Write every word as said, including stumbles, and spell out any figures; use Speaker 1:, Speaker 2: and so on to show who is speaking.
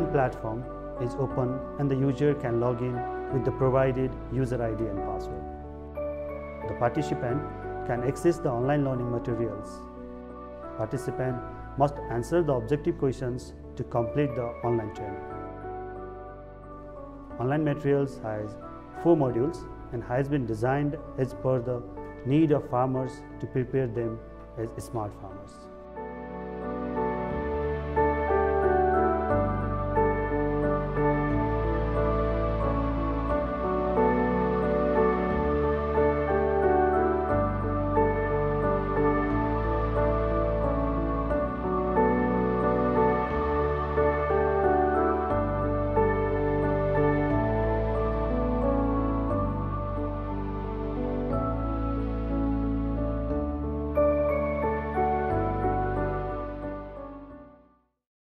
Speaker 1: learning platform is open and the user can log in with the provided user I D and password. The participant can access the online learning materials. Participant must answer the objective questions to complete the online training. Online materials has four modules and has been designed as per the need of farmers to prepare them as smart farmers.